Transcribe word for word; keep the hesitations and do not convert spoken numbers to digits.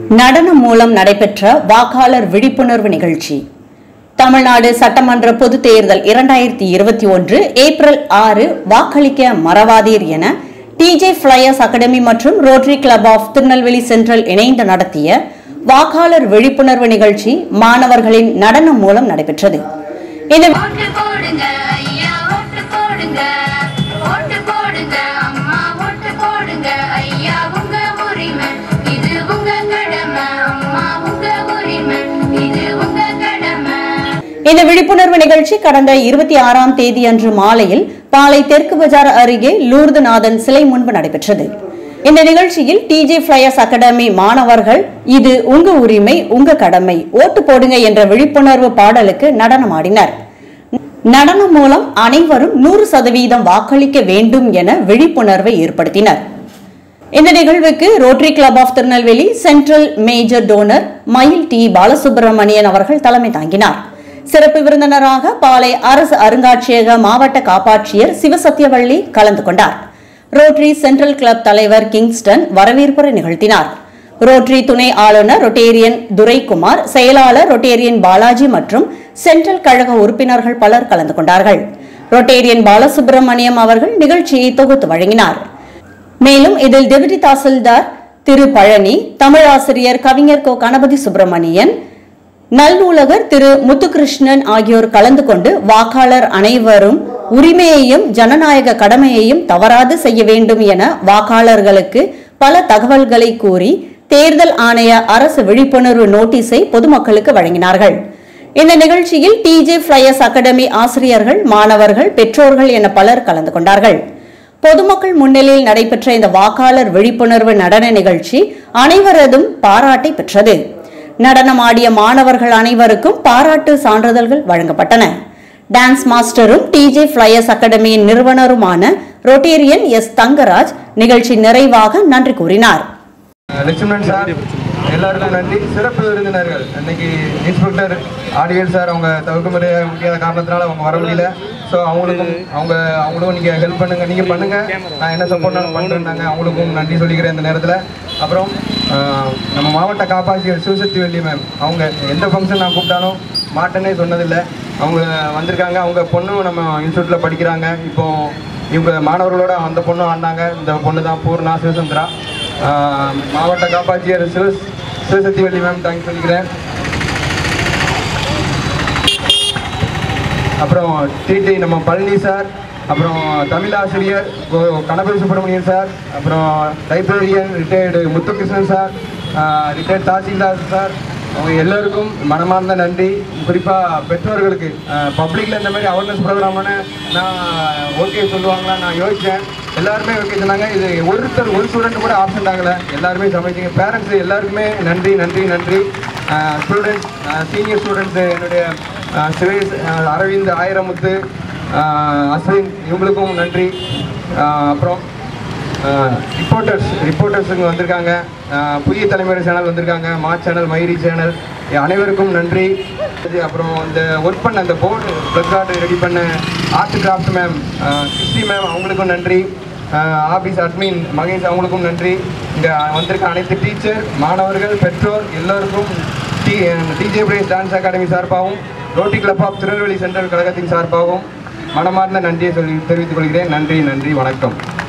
நடனம் மூலம் நடைபெற்ற வாக்காளர் விழிப்புணர்வு நிகழ்ச்சி. தமிழ்நாடு சட்டமன்ற பொதுத் தேர்தல் இரண்டாயிரத்தி இருபத்தி ஒன்று ஏப்ரல் ஆறு வாக்களிக்க மறவாதீர் என டிஜே ஃபிளையர்ஸ் அகாடமி மற்றும் rotary club of Tirunelveli central இணைந்து நடத்திய வாக்காளர் விழிப்புணர்வு நிகழ்ச்சி மாணவர்களின் நடனம் மூலம் நடைபெற்றது. இந்த இந்த விழிப்புணர்வு நிகழ்ச்சி கடந்த இருபத்தி ஆறாம் தேதி அன்று மாலையில் பாளை தெற்கு பஜார் அருகே லூர்துநாதன் சிலை முன்பு நடைபெற்றது. இந்த நிகழ்ச்சியில் டிஜே ஃபிளையர்ஸ் அகாடமி மாணவர்கள் இது உங்க உரிமை உங்க கடமை ஓட்டு போடுங்க என்ற விழிப்புணர்வு பாடலுக்கு நடனமாடினர். நடனம் மூலம் அனைவரும் நூறு சதவீதம் வாக்களிக்க வேண்டும் என விழிப்புணர்வை ஏற்படுத்தினர். இந்த நிகழ்வுக்கு rotary club of Tirunelveli central major donor Mayil T Balasubramanian அவர்கள் தலைமை தாங்கினார். சிறப்பு விருந்தினராக பாளை அரசு அருங்காட்சியக மாவட்ட காப்பாட்சியர் சிவசத்தியவள்ளி கலந்து கொண்டார். ரோட்டரி சென்ட்ரல் கிளப் தலைவர் கிங்ஸ்டன் வரவேற்புரை நிகழ்த்தினார். ரோட்டரி துணை ஆளுநர் ரொட்டேரியன் துரைக்குமார், செயலாளர் ரொட்டேரியன் பாலாஜி மற்றும் சென்ட்ரல் கழக உறுப்பினர்கள் பலர் கலந்து கொண்டார்கள். ரொட்டேரியன் பாலசுப்ரமணியம் அவர்கள் நிகழ்ச்சியை தொகுத்து வழங்கினார். மேலும் இதில் டெபுட்டி தாசில்தார் திரு பழனி, தமிழாசிரியர் கவிஞர் கோ கணபதி சுப்பிரமணியன், நல்நூலகர் திரு முத்துகிருஷ்ணன் ஆகியோர் கலந்து கொண்டு வாக்காளர் அனைவரும் உரிமையையும் ஜனநாயக கடமையையும் தவறாது செய்ய வேண்டும் என வாக்காளர்களுக்கு பல தகவல்களை கூறி தேர்தல் ஆணைய அரசு விழிப்புணர்வு நோட்டீஸை பொதுமக்களுக்கு வழங்கினார்கள். இந்த நிகழ்ச்சியில் டிஜே ஃபிளையர்ஸ் அகாடமி ஆசிரியர்கள், மாணவர்கள், பெற்றோர்கள் என பலர் கலந்து கொண்டார்கள். பொதுமக்கள் முன்னிலையில் நடைபெற்ற இந்த வாக்காளர் விழிப்புணர்வு நடன நிகழ்ச்சி அனைவரதும் பாராட்டை பெற்றது. நடனமாடிய மாணவர்கள் அனைவருக்கும் பாராட்டு சான்றிதழ்கள் வழங்கப்பட்டன. டான்ஸ் மாஸ்டரும் டிஜே ஃபிளையர்ஸ் அகாடமியின் நிறுவனருமான ரொட்டேரியன் எஸ் தங்கராஜ் நிகழ்ச்சி நிறைவாக நன்றி கூறினார். லட்சுமணன் சார், எல்லாருக்கும் நன்றி. சிறப்பு விருந்தினர்கள் இன்னைக்கு இன்ஸ்பெக்டர் ஆடியல் சார், அவங்க தவிர்க்க முடியாத காரணத்தினால அவங்க வர முடியல. ஸோ அவங்களுக்கும் அவங்க அவங்களுக்கும் நீங்கள் ஹெல்ப் பண்ணுங்க, நீங்கள் பண்ணுங்க, நான் என்ன சப்போர்ட்னாலும் பண்ணுறேன்னாங்க. அவங்களுக்கும் நன்றி சொல்லிக்கிறேன் இந்த நேரத்தில். அப்புறம் நம்ம மாவட்ட காப்பாட்சியர் சிவசக்திவள்ளி மேம், அவங்க எந்த ஃபங்க்ஷன் நான் கூப்பிட்டாலும் மாட்டேன்னே சொன்னதில்லை. அவங்க வந்திருக்காங்க. அவங்க பொண்ணும் நம்ம இன்ஸ்டியூட்டில் படிக்கிறாங்க. இப்போது இவங்க மாணவர்களோட அந்த பொண்ணும் ஆடினாங்க. இந்த பொண்ணு தான் பூர்ணா சிவசந்திரா. மாவட்ட காப்பாட்சியர் சிவ சிவசக்திவள்ளி மேம் தேங்க்ஸ் சொல்லிக்கிறேன். அப்புறம் டிடி நம்ம பழனி சார், அப்புறம் தமிழாசிரியர் கணபதி சுப்பிரமணியன் சார், அப்புறம் librarian retired Muthukrishnan sir, retired tahsildar sir, அவங்க எல்லோருக்கும் மனமார்ந்த நன்றி. குறிப்பாக பெற்றோர்களுக்கு பப்ளிக்கில் இந்த மாதிரி அவேர்னஸ் ப்ரோக்ராம்னு நான் ஓகே சொல்லுவாங்களா நான் யோசித்தேன். எல்லாருமே ஓகே சொன்னாங்க. இது ஒருத்தர் ஒரு ஸ்டூடெண்ட் கூட ஆப்சண்ட் ஆகலை, எல்லாருமே சமைச்சிங்க. பேரண்ட்ஸு எல்லாருக்குமே நன்றி நன்றி நன்றி. ஸ்டூடெண்ட்ஸ், சீனியர் ஸ்டூடெண்ட்ஸு என்னுடைய சுரேஷ், அரவிந்த், ஆயிரமுத்து, அஸ்வின், இவங்களுக்கும் நன்றி. அப்புறம் ரிப்போர்ட்டர்ஸ் ரிப்போர்ட்டர்ஸுங்க வந்திருக்காங்க. புதிய தலைமுறை சேனல் வந்திருக்காங்க, மா சேனல், மயிரி சேனல், அனைவருக்கும் நன்றி. அப்புறம் இந்த ஒர்க் பண்ண அந்த போர்டு ப்ளக் கார்டு ரெடி பண்ண art craft ma'am Krishni ma'am, அவங்களுக்கும் நன்றி. ஆஃபீஸ் அட்மின் மகேஷ், அவங்களுக்கும் நன்றி. இங்கே வந்திருக்க அனைத்து டீச்சர், மாணவர்கள், பெற்றோர் எல்லோருக்கும் D DJ flyers dance academy சார்பாகவும் rotary club of Tirunelveli central கழகத்தின் சார்பாகவும் மனமார்ந்த நன்றியை சொல்லி தெரிவித்துக் கொள்கிறேன். நன்றி நன்றி வணக்கம்.